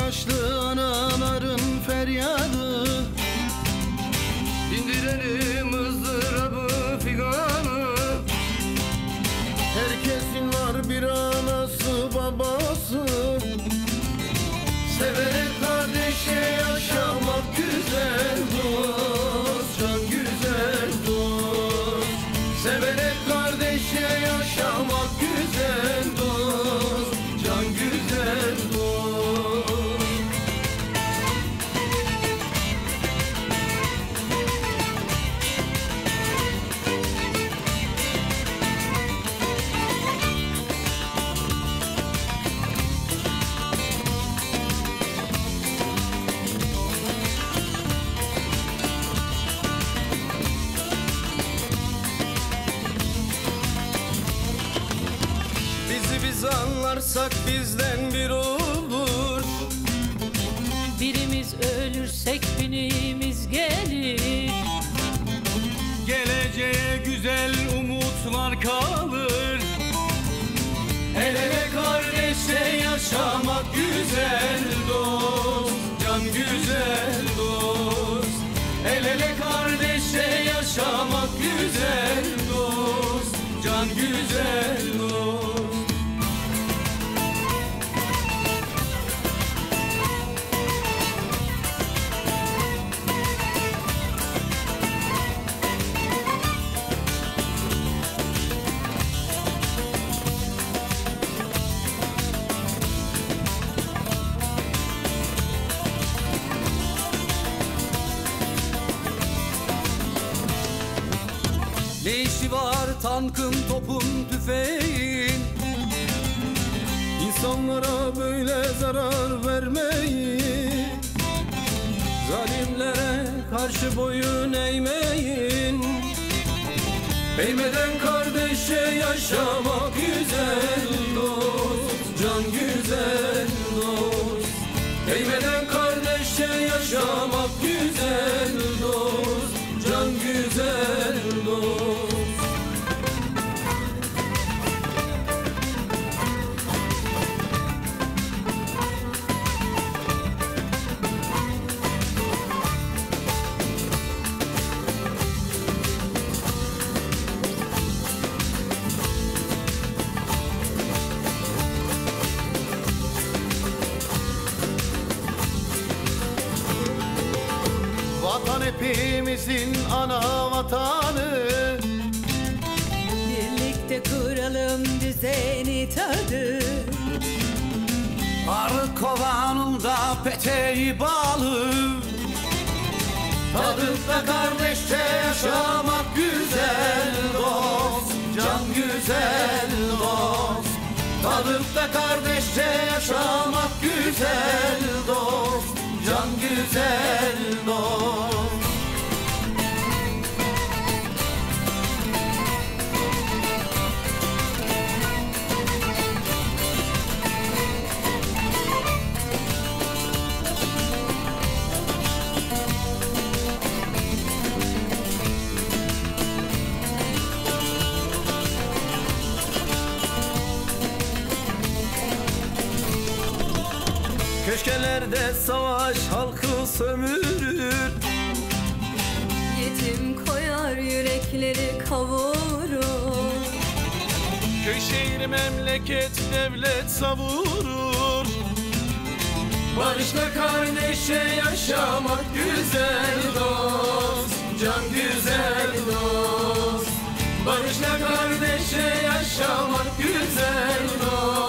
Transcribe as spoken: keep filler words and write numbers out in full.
yaşlı anaların feryadı. Dindirelim ızdırabı figanı. Herkesin var bir anası babası. Severek kardeşe yaşamak güzel dost, can güzel dost. Severek kardeşe yaşamak güzel dost, can güzel dost. Biz anlarsak bizden bir olur. Birimiz ölürsek binimiz gelir. Geleceğe güzel umutlar kalır. El ele kardeşe yaşamak güzel dost, can güzel dost. El ele kardeşe yaşamak güzel dost, can güzel dost. Ne işi var tankın, topun, tüfeğin? İnsanlara böyle zarar vermeyin. Zalimlere karşı boyun eğmeyin. Eğmeden kardeşe yaşamak güzel dost, can güzel dost. Eğmeden kardeşe yaşamak güzel dost, can güzel dost. Vatan hepimizin ana vatanı. Birlikte kuralım düzeni tadı. Arı kovanında peteği bağlı. Tadıp da kardeşçe yaşamak güzel dost, can güzel dost. Tadıp da kardeşçe yaşamak güzel dost, can güzel dost. Köşkelerde savaş halkı sömürür. Yetim koyar yürekleri kavurur. Köy şehir memleket devlet savurur. Barışla kardeşe yaşamak güzel dost, can güzel dost. Barışla kardeşe yaşamak güzel dost,